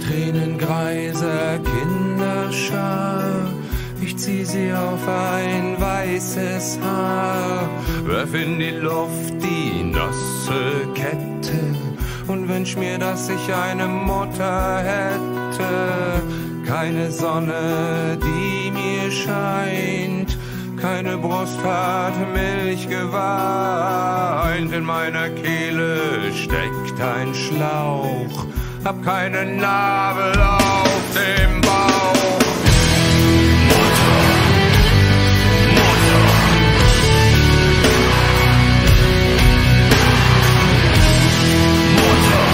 Tränengreiser Kinderschar, ich zieh sie auf ein weißes Haar, werf in die Luft die nasse Kette und wünsch mir, dass ich eine Mutter hätte. Keine Sonne, die mir scheint, keine Brust hat Milch geweint. In meiner Kehle steckt ein Schlauch, hab keinen Nabel auf dem Bauch. Mutter, Mutter. Mutter,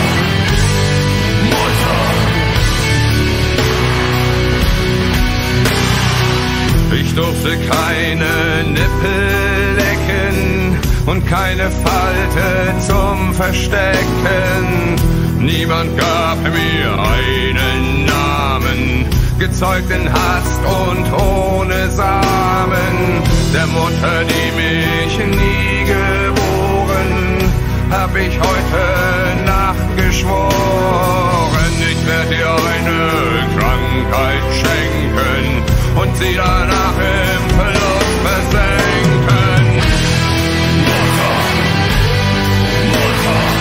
Mutter. Ich durfte keine Nippel lecken und keine Falte zum Verstecken. Niemand gab mir einen Namen, gezeugt in Hast und ohne Samen. Der Mutter, die mich nie geboren, hab ich heute Nacht geschworen. Ich werd dir eine Krankheit schenken und sie danach im Verlust versenken. Mutter, Mutter.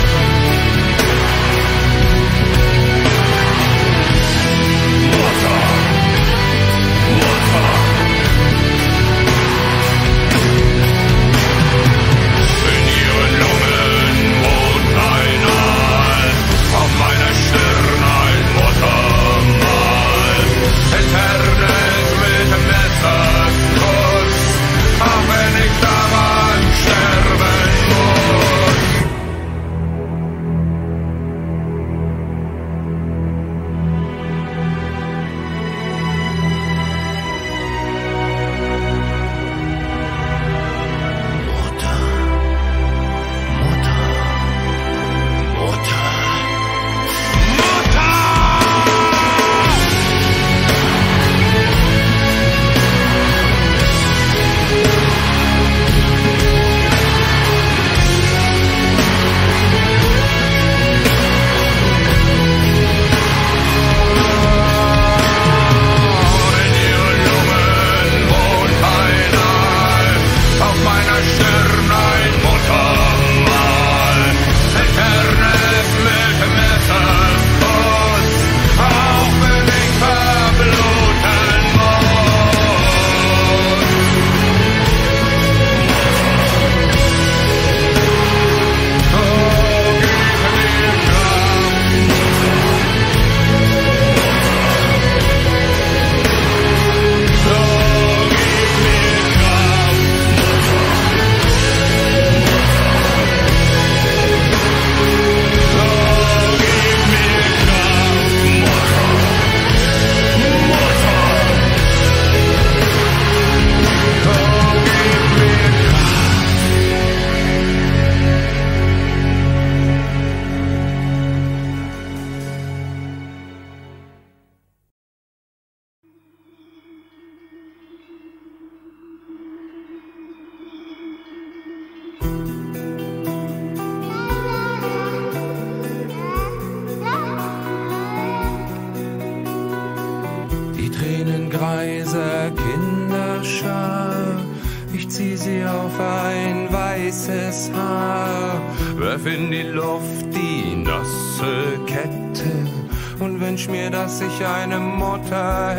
Tränengreiser Kinderschar, ich zieh sie auf ein weißes Haar, werf in die Luft die nasse Kette und wünsch mir, dass ich eine Mutter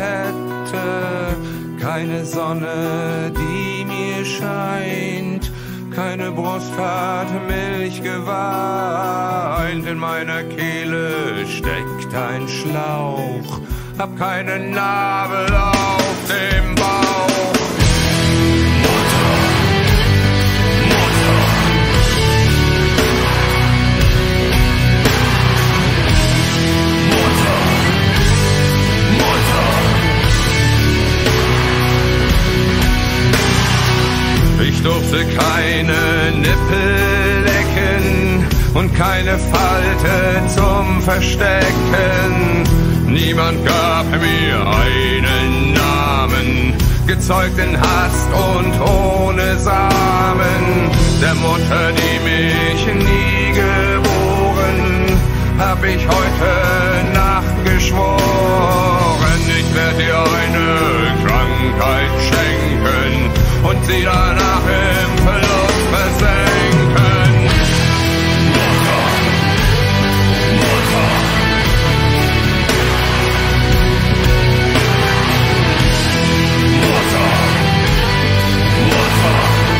hätte. Keine Sonne, die mir scheint, keine Brust hat Milch geweint. In meiner Kehle steckt ein Schlauch, hab keinen Nabel auf dem Bauch. Mutter, Mutter. Mutter, Mutter. Ich durfte keine Nippel lecken und keine Falte zum Verstecken. Niemand gab mir einen Namen, gezeugt in Hast und ohne Samen. Der Mutter, die mich nie geboren, hab ich heute Nacht sie danach im Verlust versenken. Mutter, Mutter. Mutter, Mutter.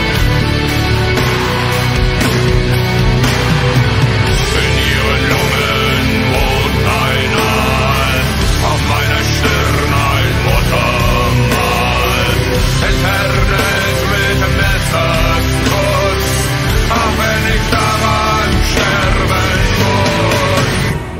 In ihren Lungen wohnt ein Aal, auf meiner Stirn ein Muttermal. Eternes mit Messerskuss, auch wenn ich daran sterben muss.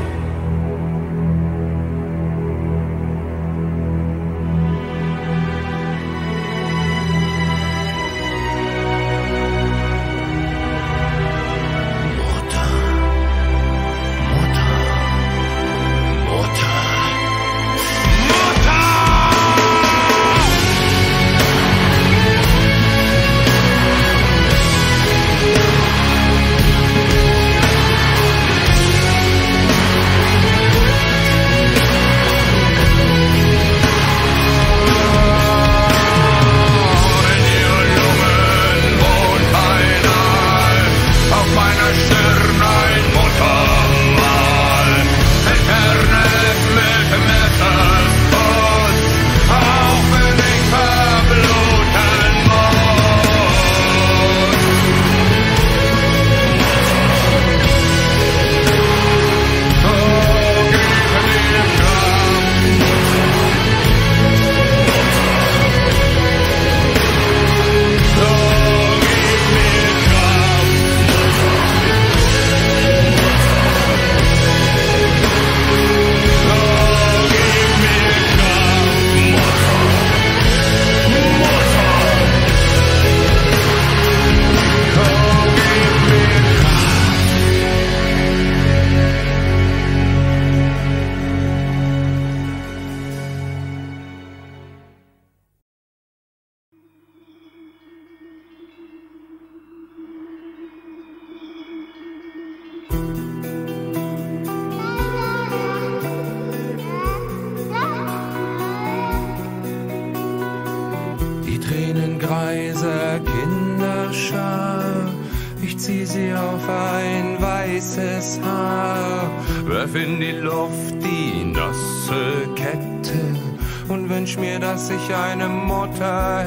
Tränengreiser Kinderschar, ich zieh sie auf ein weißes Haar, werf in die Luft die nasse Kette und wünsch mir, dass ich eine Mutter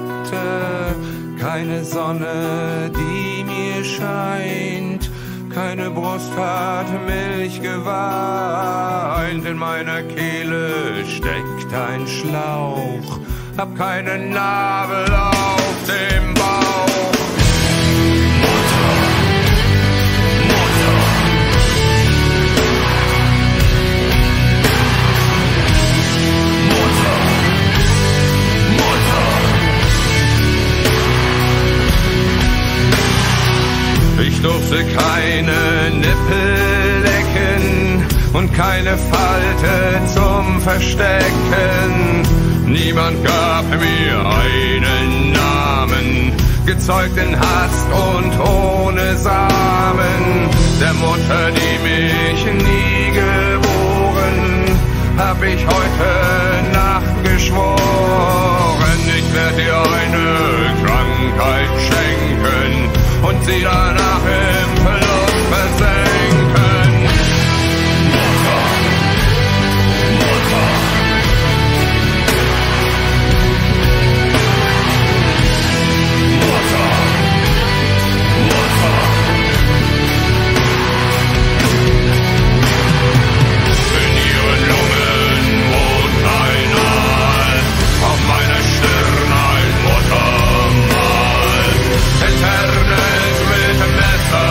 hätte. Keine Sonne, die mir scheint, keine Brust hat Milch geweint, in meiner Kehle steckt ein Schlauch, hab keinen Nabel auf dem Bauch. Mutter, Mutter. Mutter, Mutter. Ich durfte keine Nippel lecken und keine Falte zum Verstecken. Niemand gab mir einen Namen, gezeugt in Hast und ohne Samen. Der Mutter, die mich nie geboren, hab ich heute Nacht geschworen. Ich werd dir eine Krankheit schenken und sie danach im Verlust versenken. Mutter, Mutter. Eternes mit Messer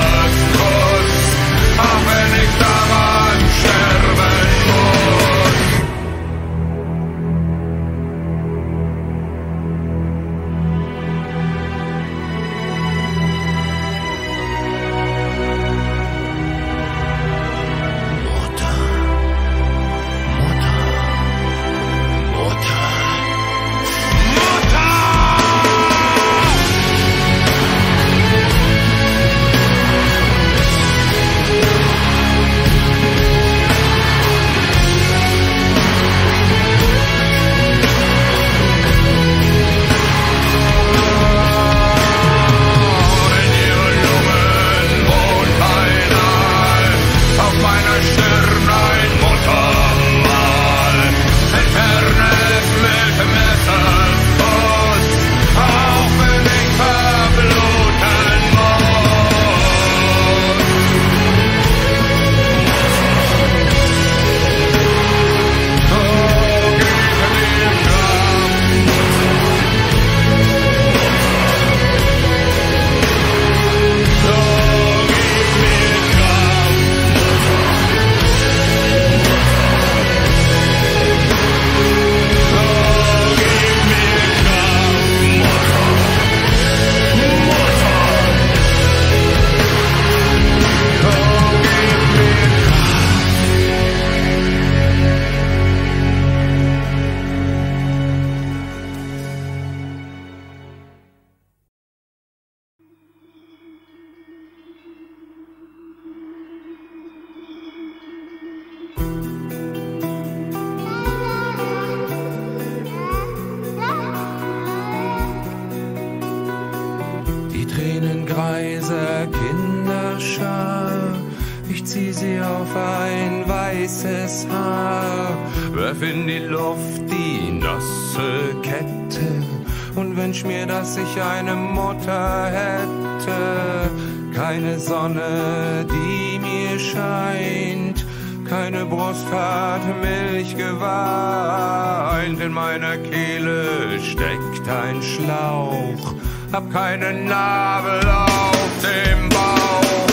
zieh sie auf ein weißes Haar, werf in die Luft die nasse Kette und wünsch mir, dass ich eine Mutter hätte. Keine Sonne, die mir scheint, keine Brust hat Milch geweint. In meiner Kehle steckt ein Schlauch, hab keinen Nabel auf dem Bauch.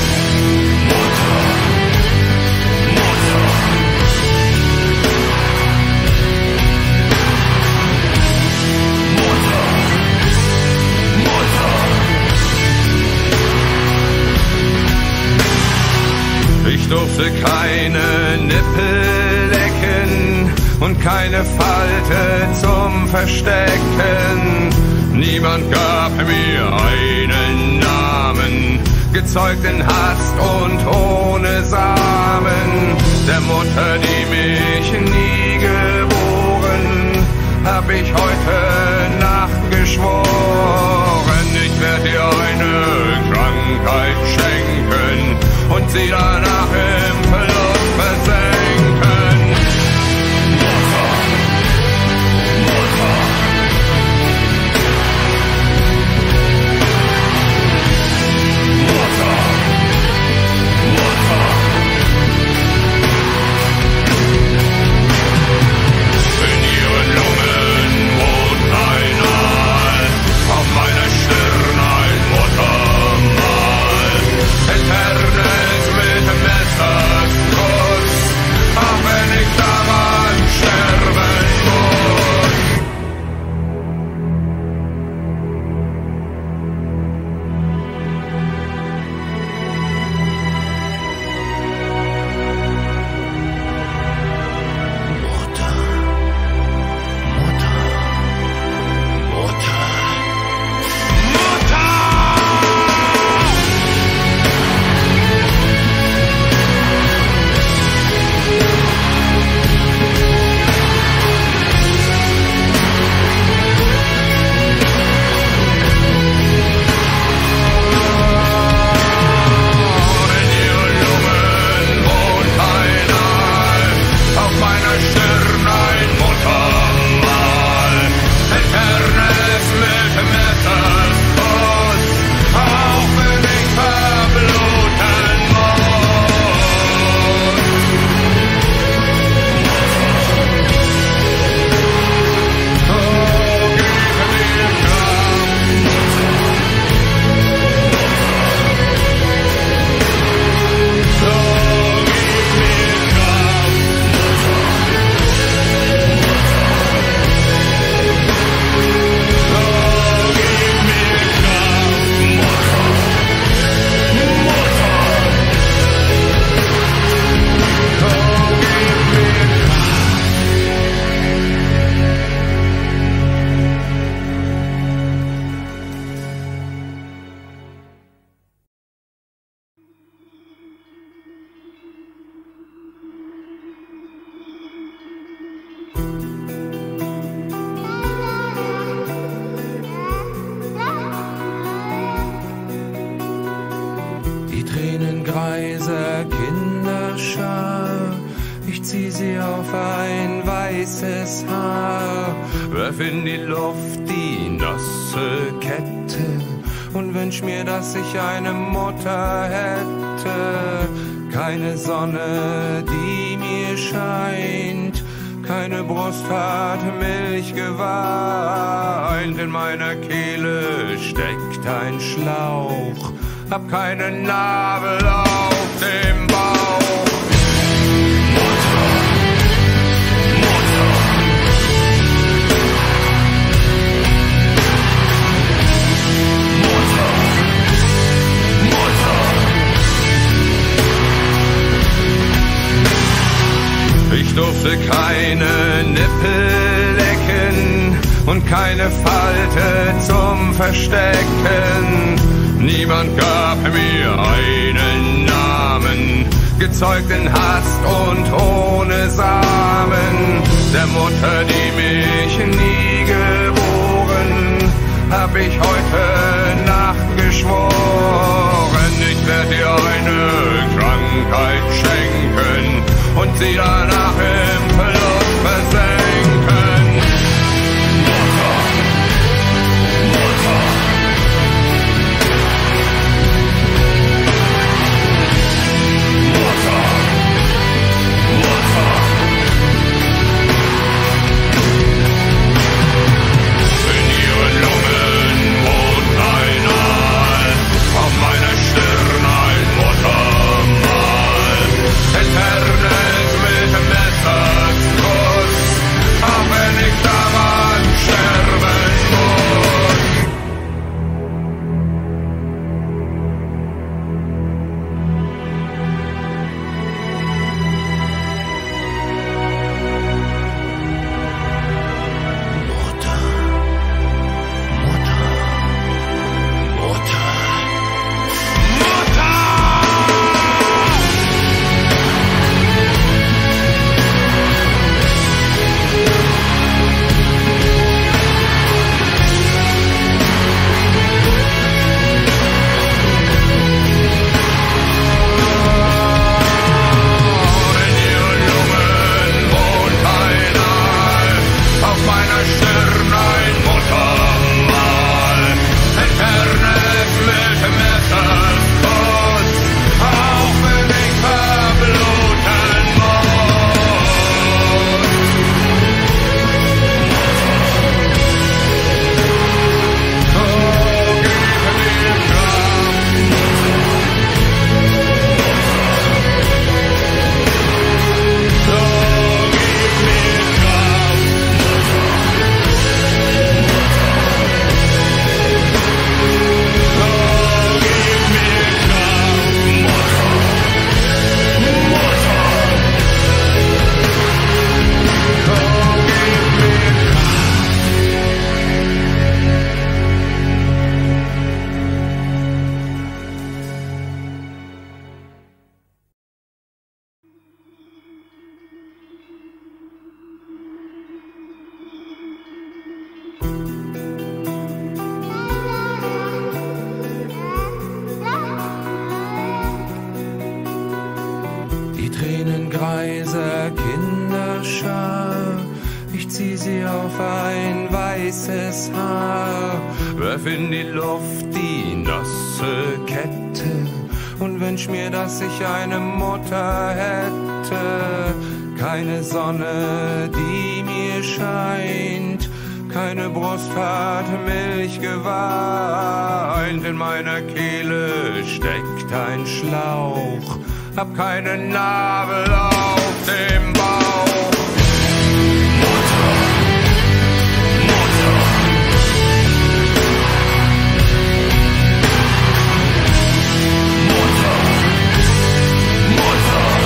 Ich durfte keine Nippel lecken und keine Falte zum Verstecken. Niemand gab mir einen Namen, gezeugt in Hast und ohne Samen. Der Mutter, die mich nie geboren, hab ich heute Nacht geschworen. Ich werd dir eine Krankheit schenken und sie danach im Verlust versenken. Tränengreiser Kinderschar, ich zieh sie auf ein weißes Haar, werf in die Luft die nasse Kette und wünsch mir, dass ich eine Mutter hätte. Keine Sonne, die mir scheint, keine Brust hat Milch geweint. In meiner Kehle steckt ein Schlauch, hab keinen Nabel auf dem Bauch. Mutter, Mutter. Mutter, Mutter. Ich durfte keine Nippel lecken und keine Falte zum Verstecken. Niemand gab mir einen Namen, gezeugt in Hast und ohne Samen. Der Mutter, die mich nie geboren, hab ich heute Nacht geschworen. Ich werd dir eine Krankheit und sie danach im Verlust versenken. Mutter, Mutter. Mutter, Mutter. In ihren Lungen wohnt ein Aal, auf meiner Stirn ein Muttermal. Eternes mit Messerskuss, auch wenn ich daran sterben muss. Mutter, Mutter, Mutter, Mutter! In ihren Lungen wohnt ein Aal, auf meiner Stirn ein Muttermal. Eternes mit Messerskuss, auch wenn ich verbluten muss. So gib mir Kraft. So gib mir Kraft. So gib mir Kraft, Mutter, Mutter. So gib mir Die tränengreise Kinderschar, ich zieh sie auf ein weißes Haar, werf in die Luft die nasse Kette und wünsch mir, dass ich eine Mutter hätte. Keine Sonne, die mir scheint, keine Brust hat Milch geweint. In meiner Kehle steckt ein Schlauch, hab keinen Nabel auf dem Bauch. Mutter, Mutter. Mutter, Mutter.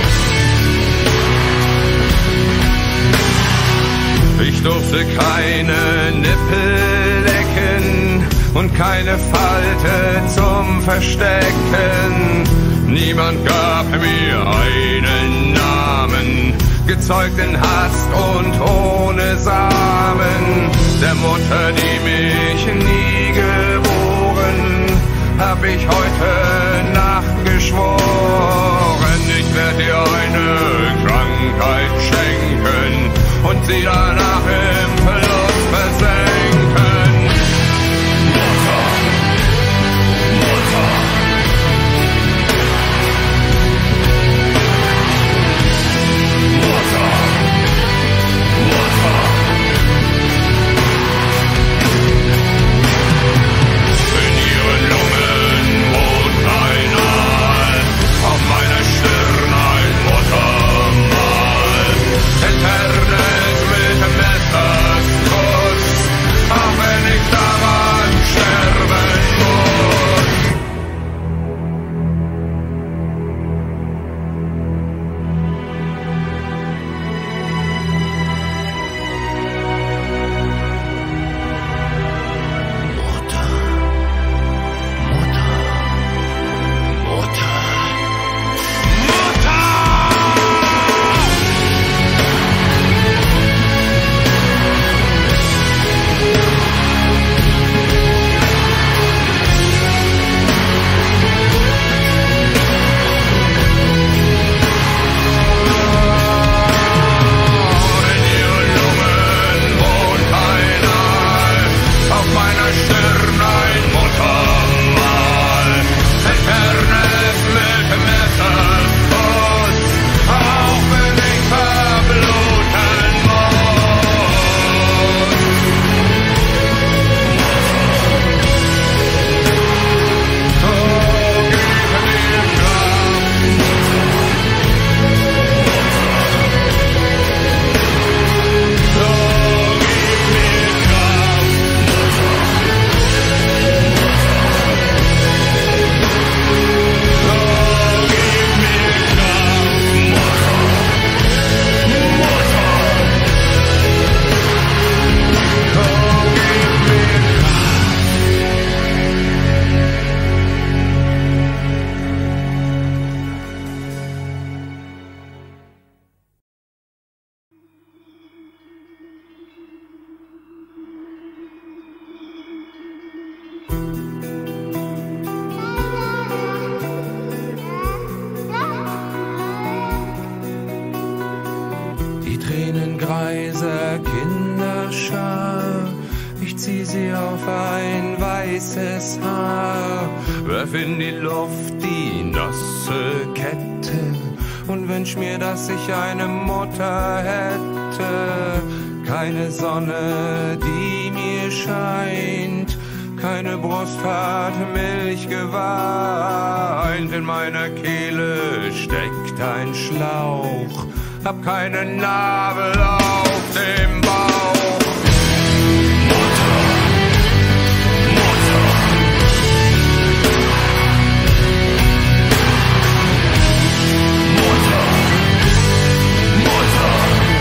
Ich durfte keine Nippel lecken und keine Falte zum Verstecken. Niemand gab mir einen Namen, gezeugt in Hast und ohne Samen. Der Mutter, die mich nie geboren, hab ich heute Nacht geschworen. Ich werd dir eine Krankheit schenken und sie danach im Verlust versenken. Mutter, Mutter. Mutter, Mutter. In ihren Lungen wohnt ein Aal, auf meiner Stirn ein Muttermal. Tränengreise Kinderschar, ich zieh sie auf ein weißes Haar, werf in die Luft die nasse Kette und wünsch mir, dass ich eine Mutter hätte. Keine Sonne, die mir scheint, keine Brust hat Milch geweint. In meiner Kehle steckt ein Schlauch, hab keinen Nabel auf dem Bauch. Mutter, Mutter. Mutter, Mutter.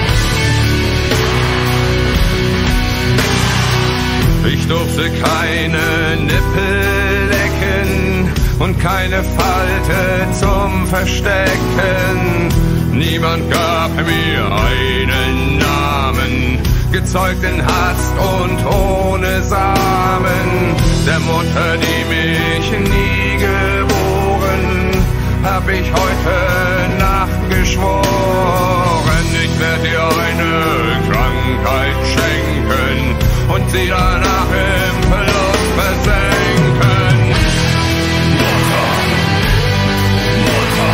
Ich durfte keine Nippel lecken und keine Falte zum Verstecken. Niemand gab mir einen Namen, gezeugt in Hast und ohne Samen. Der Mutter, die mich nie geboren, hab ich heute Nacht geschworen. Ich werd dir eine Krankheit schenken und sie danach im Verlust versenken. Mutter, Mutter.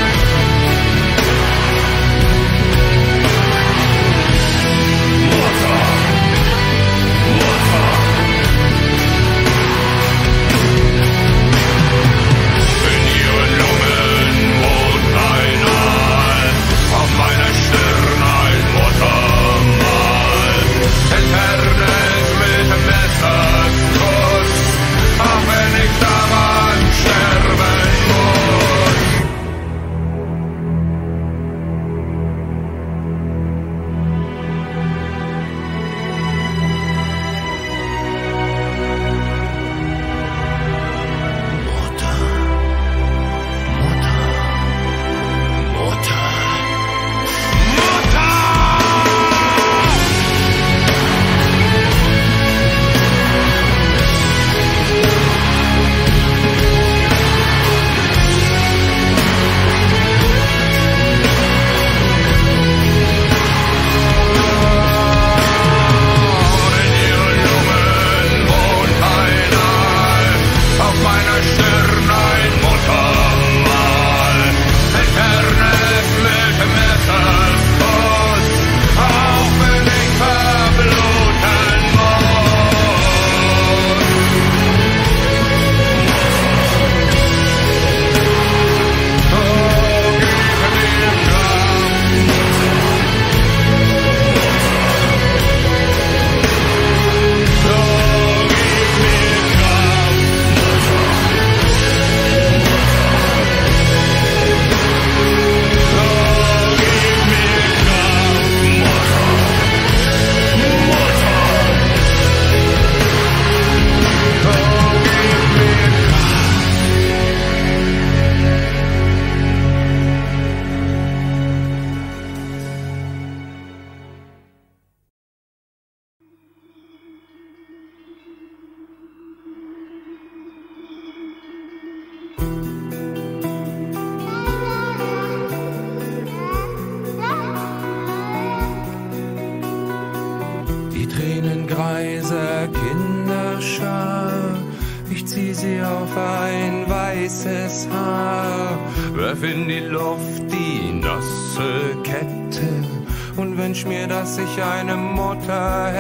Tränengreise Kinderschar, ich zieh sie auf ein weißes Haar, werf in die Luft die nasse Kette und wünsch mir, dass ich eine Mutter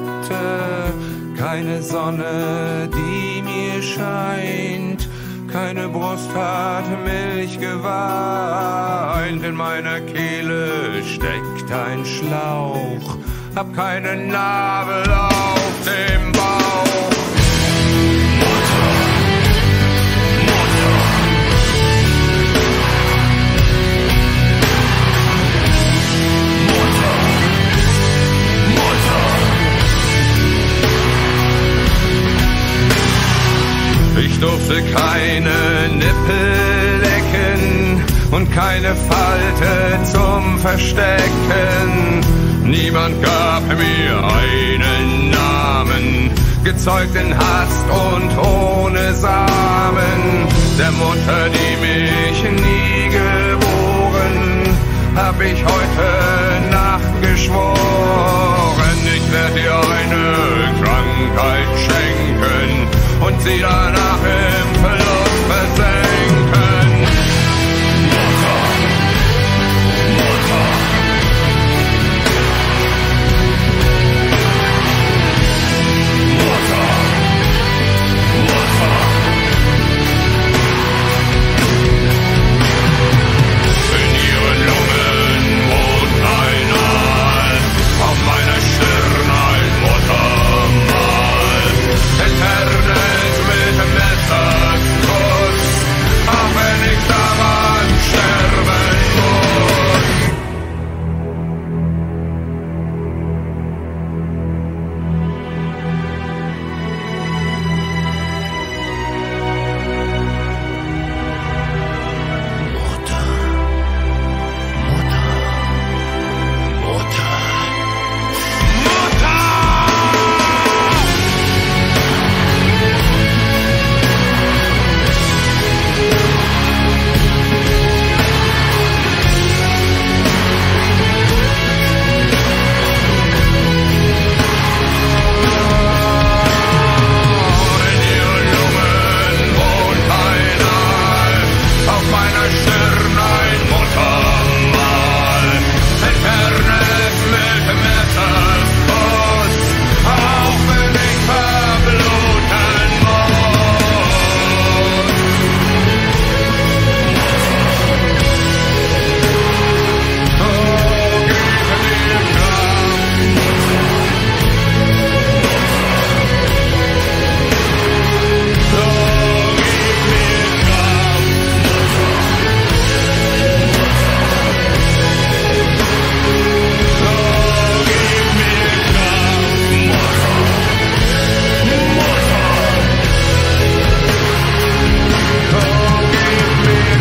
hätte. Keine Sonne, die mir scheint, keine Brust hat Milch geweint. In meiner Kehle steckt ein Schlauch, hab keinen Nabel auf dem Bauch. Mutter, Mutter. Mutter, Mutter. Ich durfte keine Nippel lecken und keine Falte zum Verstecken. Niemand gab mir einen Namen, gezeugt in Hast und ohne Samen. Der Mutter, die mich nie geboren, hab ich heute Nacht geschworen. sie danach im Verlust versenken. Mutter, Mutter. Mutter, Mutter. In ihren Lungen wohnt ein Aal, auf meiner Stirn ein Muttermal. Eternes mit Messerkuss, auch wenn ich daran sterben muss. Mutter, Mutter, Mutter, Mutter! In ihren Lungen wohnt ein Aal, auf meiner Stirn ein Muttermal. Eternes mit Messerkuss, auch wenn ich verbluten muss. So gib mir Kraft. So gib mir Kraft. So gib mir Kraft. Mutter, Mutter. So gib mir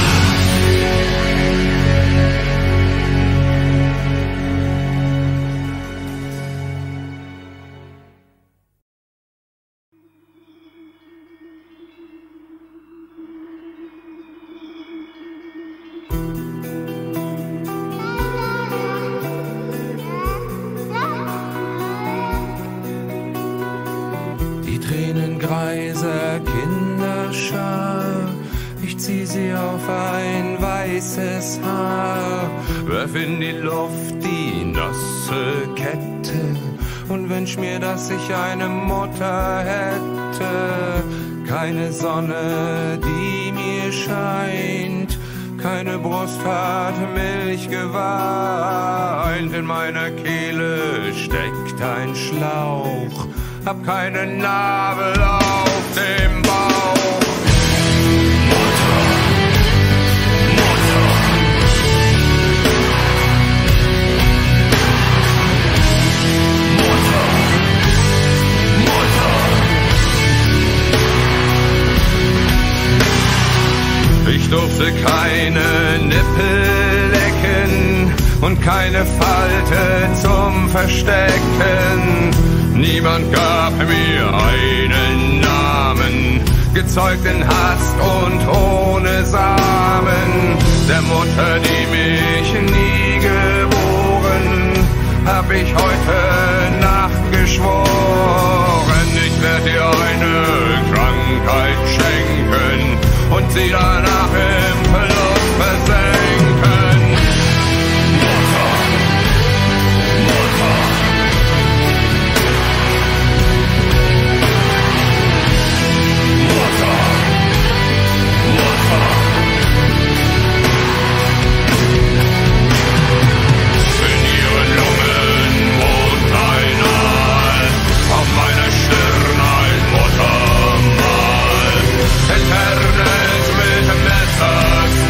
die Tränen greiser Kinderschar, ich zieh sie auf ein weißes Haar, werf in die Luft die nasse Kette und wünsch mir, dass ich eine Mutter hätte. Keine Sonne, die mir scheint, keine Brust hat Milch geweint, in meiner Kehle steckt ein Schlauch, hab keinen Nabel auf dem Bauch. Mutter, Mutter. Mutter, Mutter. Ich durfte keine Nippel lecken und keine Falte zum Verstecken. Niemand gab mir einen Namen, gezeugt in Hast und ohne Samen. Der Mutter, die mich nie geboren, hab ich heute Nacht geschworen. Ich werd dir eine Krankheit schenken und sie danach im Verlust versenken. Mutter, Mutter. Mutter, Mutter. In ihren Lungen wohnt ein Aal, auf meiner Stirn ein Muttermal. Eternes mit Messerkuss,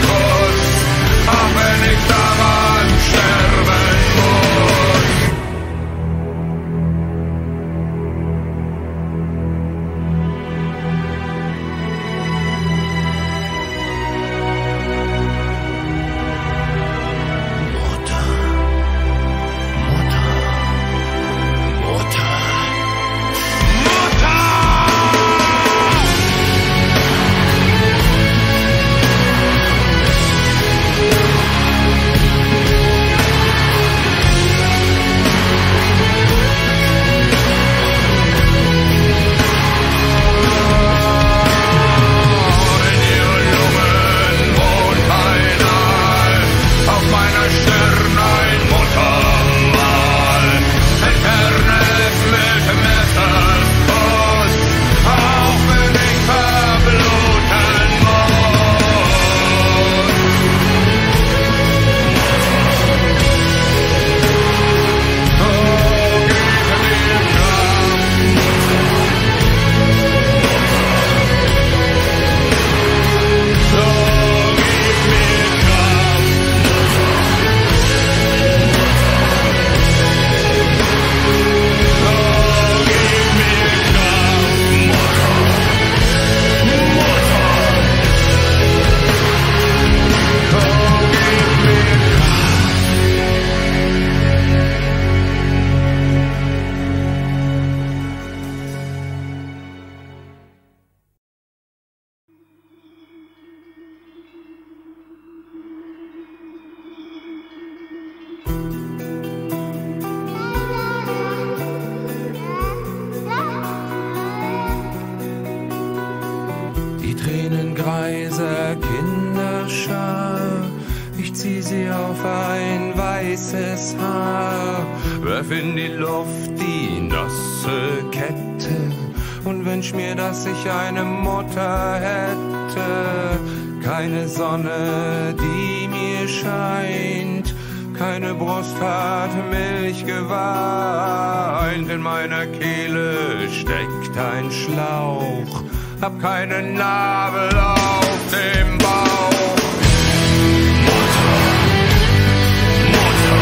sie auf ein weißes Haar, werf in die Luft die nasse Kette und wünsch mir, dass ich eine Mutter hätte. Keine Sonne, die mir scheint, keine Brust hat Milch geweint. In meiner Kehle steckt ein Schlauch, hab keinen Nabel auf dem Bauch. Mutter, Mutter.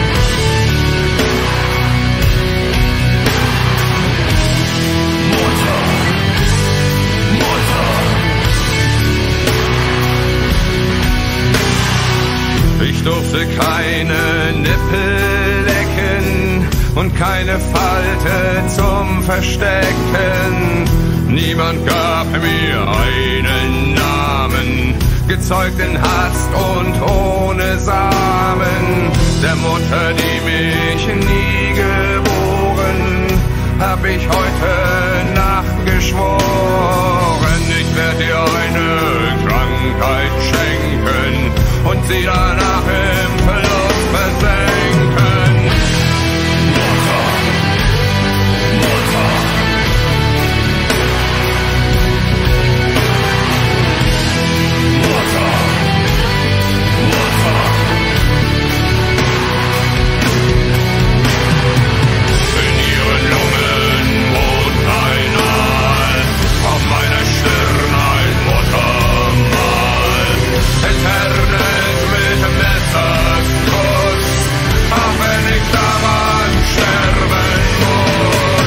Mutter, Mutter. Ich durfte keine Nippel lecken und keine Falte zum Verstecken. Niemand gab mir einen Namen, gezeugt in Hast und ohne Samen. Der Mutter, die mich nie geboren, hab ich heute Nacht geschworen. Ich werd dir eine Krankheit schenken und sie danach im Verlust versenken. Mutter, Mutter. Mutter, Mutter. In ihren Lungen wohnt ein Aal, auf meiner Stirn ein Muttermal. Eternes mit Messerskuss, auch wenn ich daran sterben muss.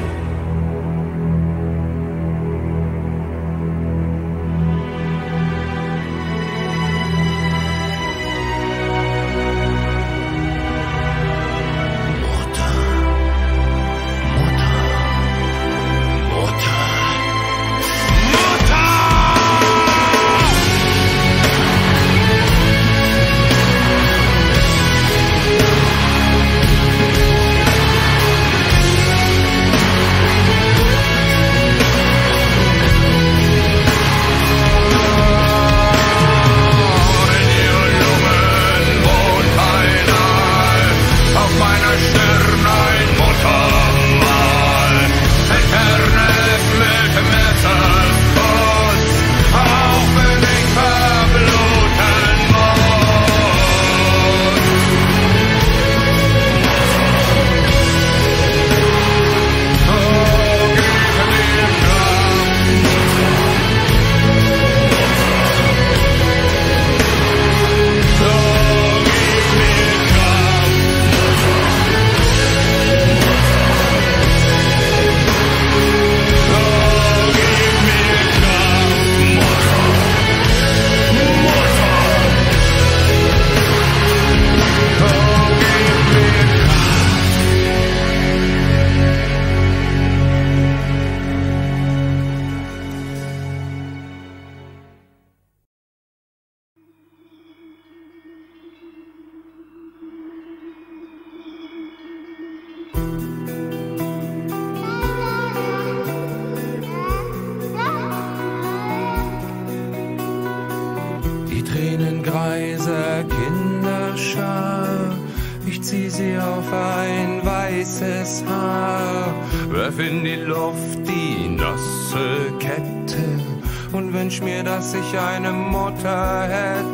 Tränengreiser Kinderschar, ich zieh sie auf ein weißes Haar, werf in die Luft die nasse Kette und wünsch mir, dass ich eine Mutter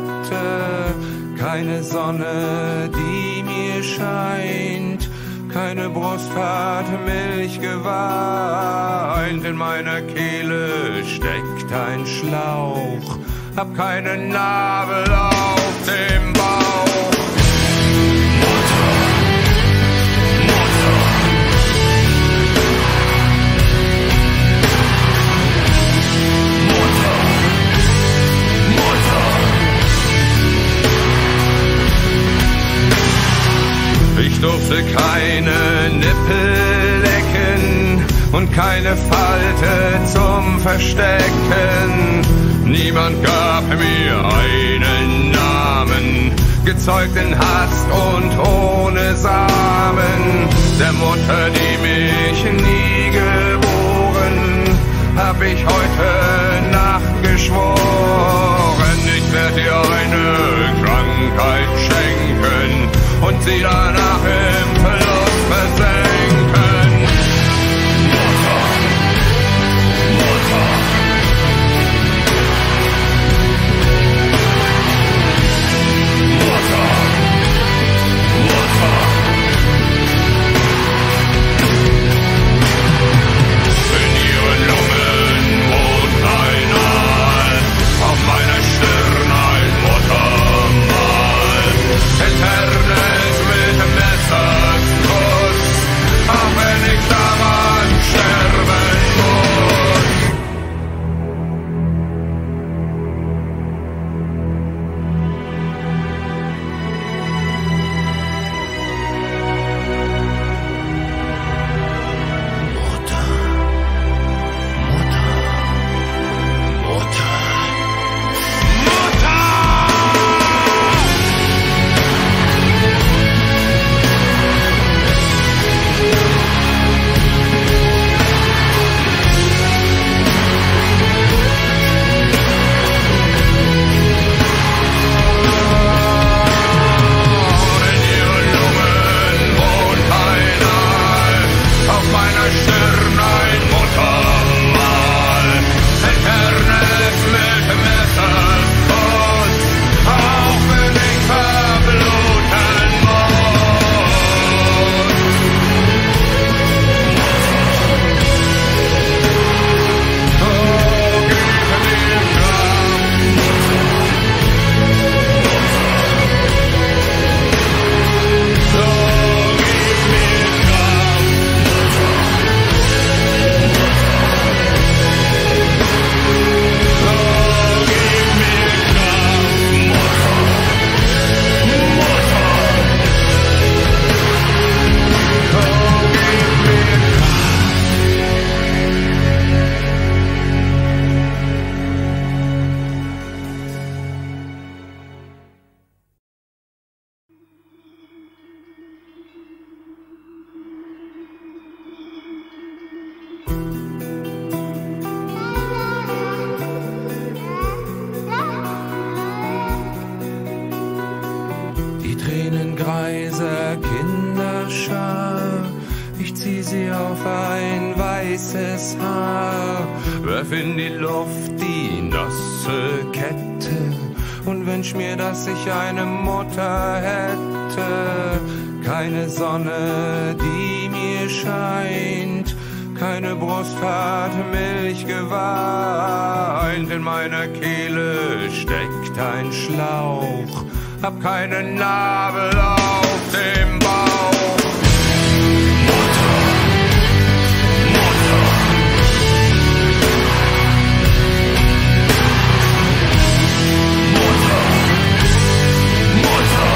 hätte. Keine Sonne, die mir scheint, keine Brust hat Milch geweint. In meiner Kehle steckt ein Schlauch, hab keinen Nabel auf dem Bauch. Mutter, Mutter. Mutter, Mutter. Ich durfte keine Nippel lecken und keine Falte zum Verstecken. Niemand gab mir einen Namen, gezeugt in Hast und ohne Samen. Der Mutter, die mich nie geboren, hab ich heute Nacht geschworen. Ich werd dir eine Krankheit sie danach im Verlust versenken. Mutter, Mutter. Mutter, Mutter. In ihren Lungen wohnt ein Aal, auf meiner Stirn ein Muttermal. Eternes mit Messersguss, auch wenn ich daran sterben muss. Mutter, Mutter, Mutter, Mutter! In ihren Lungen wohnt ein Aal, auf meiner Stirn ein Muttermal. Eternes mit Messersguss, auch wenn ich verbluten muss. Oh, gib mir Kraft. So gib mir Kraft. So gib mir Kraft. Mutter, Mutter. So gib mir die Tränen greiser Kinderschar, ich zieh sie auf ein weißes Haar, werf in die Luft die nasse Kette und wünsch mir, dass ich eine Mutter hätte. Keine Sonne, die mir scheint, keine Brust hat Milch geweint, in meiner Kehle steckt ein Schlauch, hab keinen Nabel auf dem Bauch. Mutter, Mutter. Mutter, Mutter.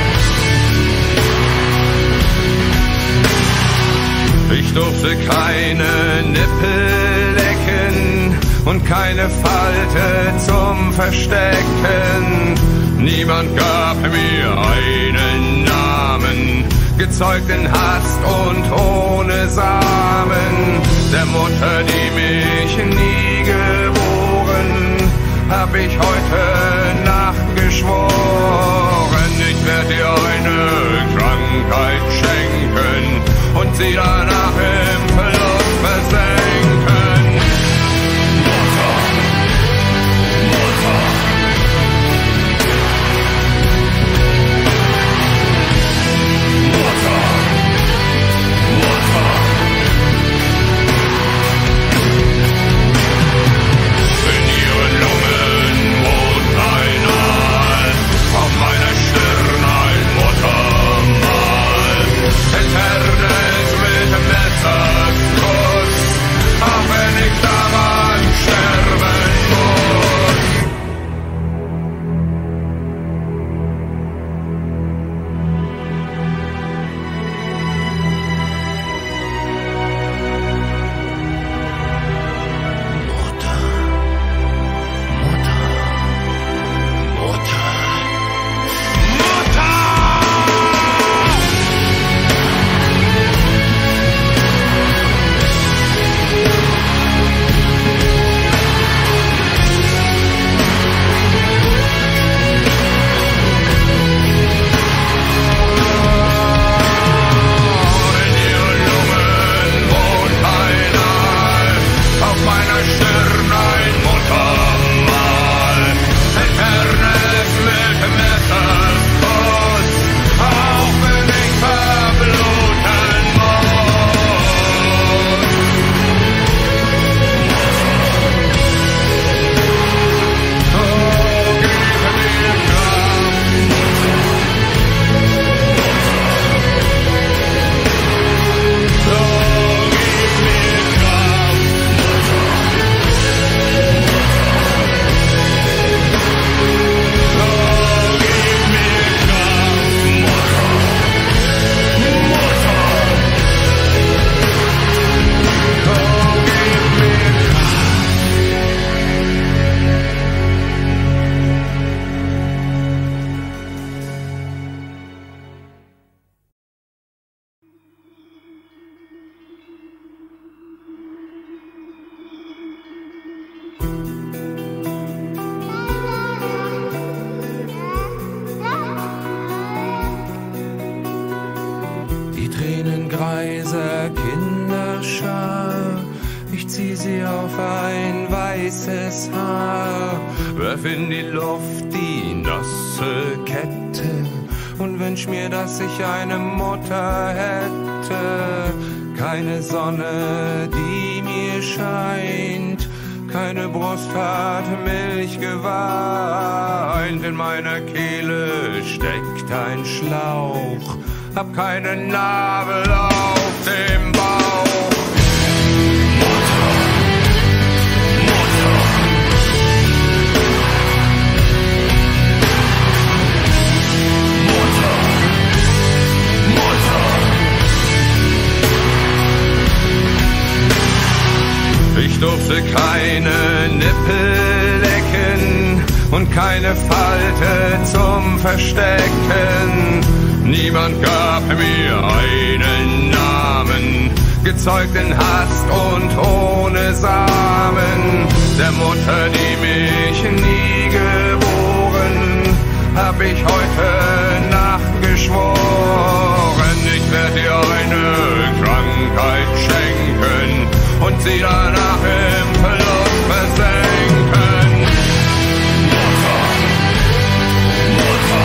Ich durfte keine Nippel lecken und keine Falte zum Verstecken. Niemand gab mir einen Namen, gezeugt in Hast und ohne Samen. Der Mutter, die mich nie geboren, hab ich heute Nacht geschworen. Ich werd dir eine Krankheit schenken und sie danach im Verlust versenken. Mutter, Mutter. Mutter, Mutter. In ihren Lungen wohnt ein Aal, auf meiner Stirn ein Muttermal. Eternes mit Tränengreise Kinderschar, ich zieh sie auf ein weißes Haar, werf in die Luft die nasse Kette und wünsch mir, dass ich eine Mutter hätte. Keine Sonne, die mir scheint, keine Brust hat Milch geweint. In meiner Kehle steckt ein Schlauch, hab keinen Nabel auf dem Bauch. Mutter, Mutter. Mutter, Mutter. Ich durfte keine Nippel lecken und keine Falte zum Verstecken. Niemand gab mir einen Namen, gezeugt in Hast und ohne Samen. Der Mutter, die mich nie geboren, hab ich heute Nacht geschworen. Ich werd dir eine Krankheit schenken und sie danach im Verlust versenken. Mutter, Mutter.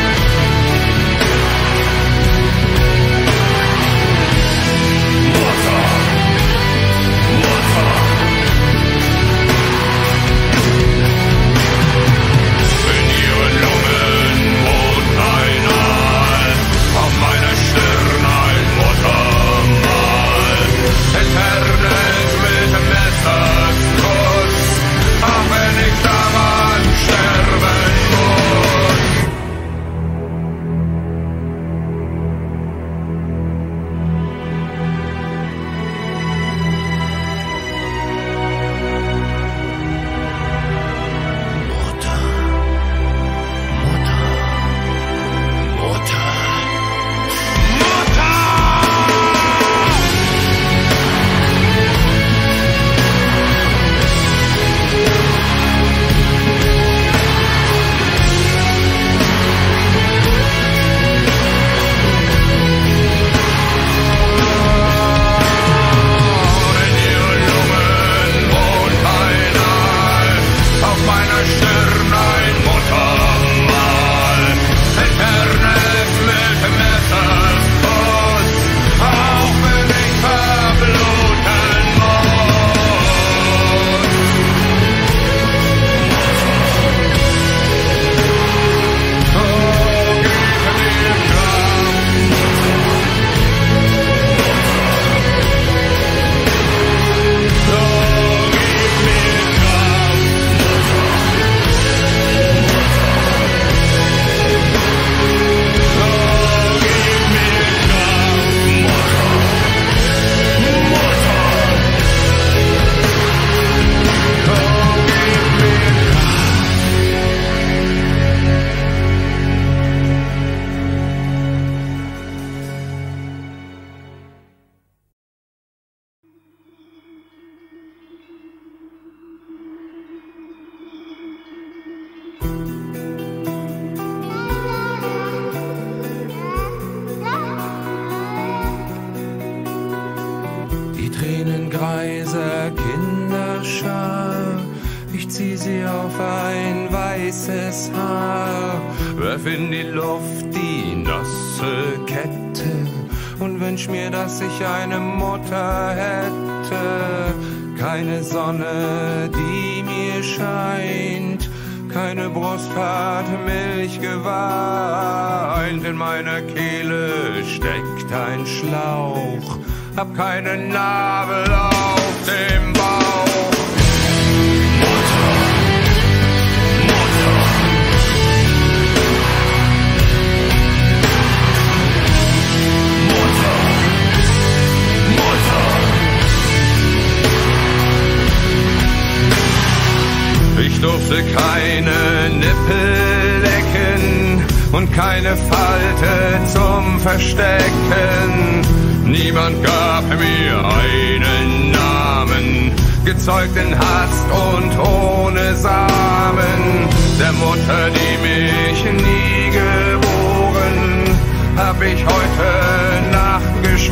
Tränengreise Kinderschar, ich zieh sie auf ein weißes Haar, werf in die Luft die nasse Kette und wünsch mir, dass ich eine Mutter hätte. Keine Sonne, die mir scheint, keine Brust hat Milch geweint. In meiner Kehle steckt ein Schlauch, hab keinen Nabel auf dem Bauch. Mutter, Mutter. Mutter, Mutter. Ich durfte keine Nippel lecken und keine Falte zum Verstecken. Niemand gab mir einen Namen, gezeugt in Hast und ohne Samen. Der Mutter, die mich nie geboren, hab ich heute Nacht geschworen.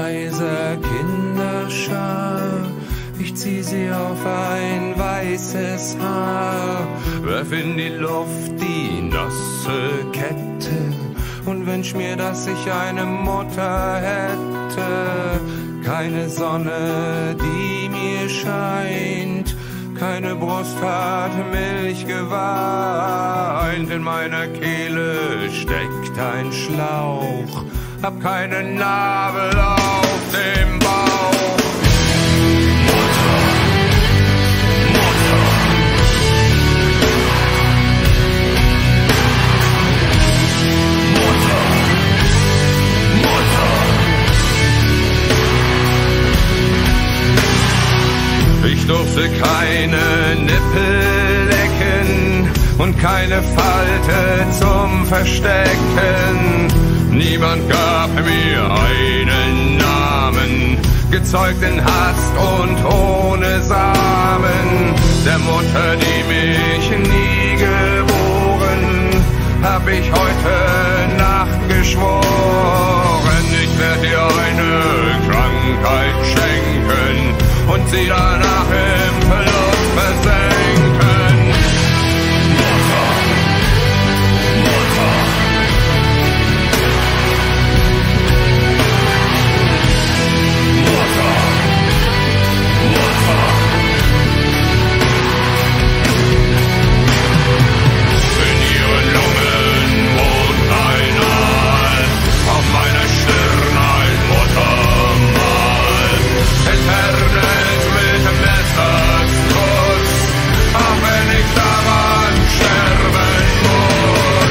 greise Kinderschar, ich zieh sie auf ein weißes Haar, werf in die Luft die nasse Kette und wünsch mir, dass ich eine Mutter hätte. Keine Sonne, die mir scheint, keine Brust hat Milch geweint. In meiner Kehle steckt ein Schlauch, hab keinen Nabel auf dem Bauch. Mutter, Mutter. Mutter, Mutter. Ich durfte keine Nippel lecken und keine Falte zum Verstecken. Niemand gab mir einen Namen, gezeugt in Hast und ohne Samen. Der Mutter, die mich nie geboren, hab ich heute Nacht geschworen. Ich werd dir eine Krankheit schenken und sie danach im Blut versenken. Mutter, Mutter. Mutter, Mutter. In ihren Lungen wohnt ein Aal, auf meiner Stirn ein Muttermal. Eternes mit Messerskuss, auch wenn ich daran sterben muss.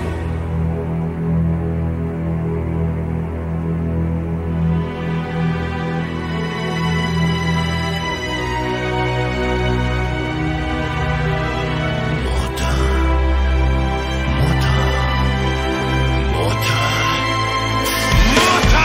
Mutter, Mutter, Mutter, Mutter!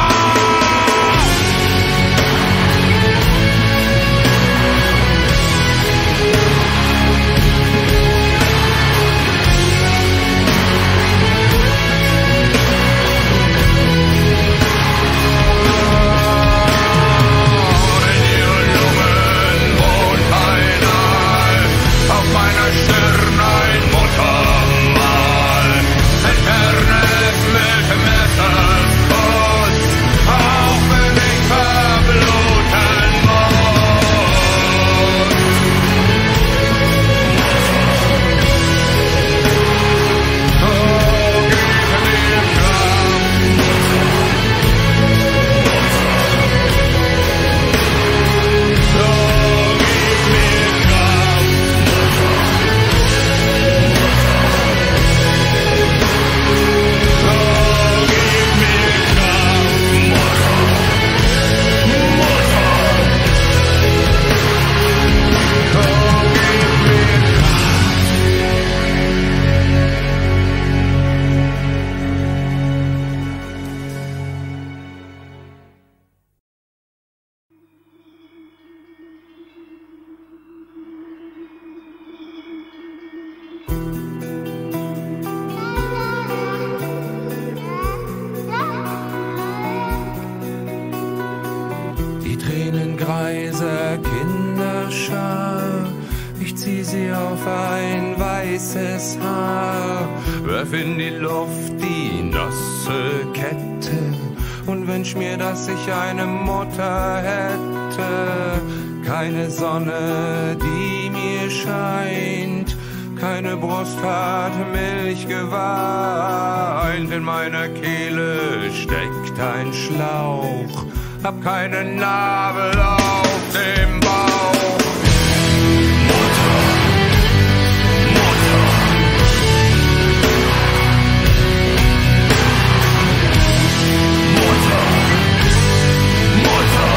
In ihren Lungen wohnt ein Aal, auf meiner Stirn ein Muttermal. Eternes mit Messerskuss, auch wenn ich verbluten muss. Oh, gib mir Kraft. Oh, gib mir Kraft. Oh, gib mir Kraft. Mutter, Mutter. Oh, gib mir Kraft. Die tränengreise Kinderschar, ich zieh sie auf ein weißes Haar, werf in die Luft die nasse Kette und wünsch mir, dass ich eine Mutter hätte. Keine Sonne, die mir scheint, keine Brust hat Milch geweint. In meiner Kehle steckt ein Schlauch, hab keinen Nabel auf dem Bauch. Mutter, Mutter. Mutter, Mutter.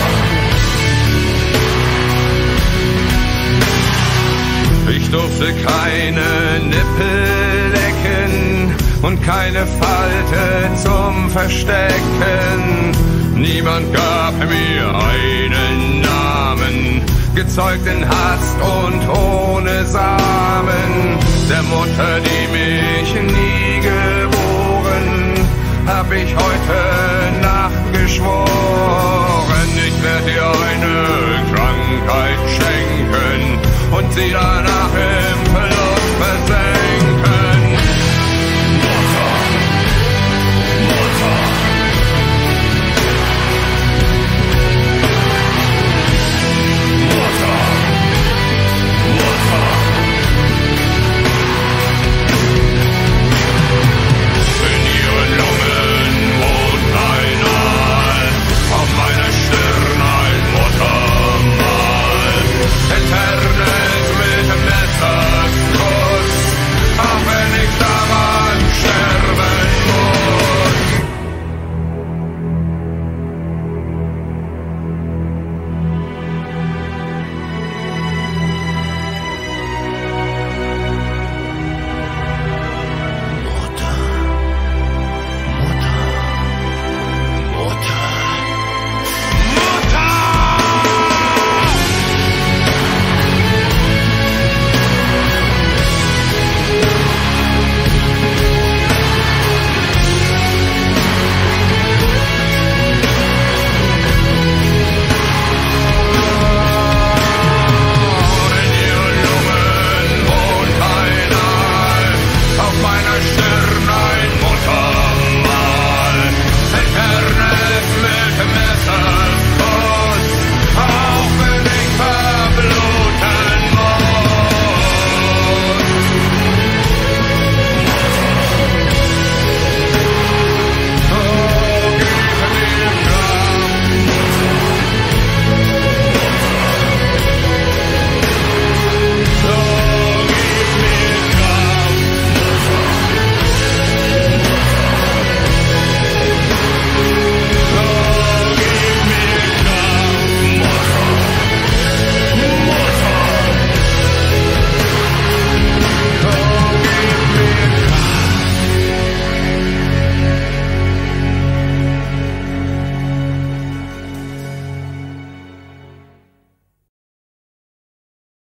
Ich durfte keine Nippel lecken und keine Falte zum Verstecken. Niemand gab mir einen Namen, gezeugt in Hast und ohne Samen. Der Mutter, die mich nie geboren, hab ich heute Nacht geschworen, ich werd dir eine Krankheit schenken und sie danach im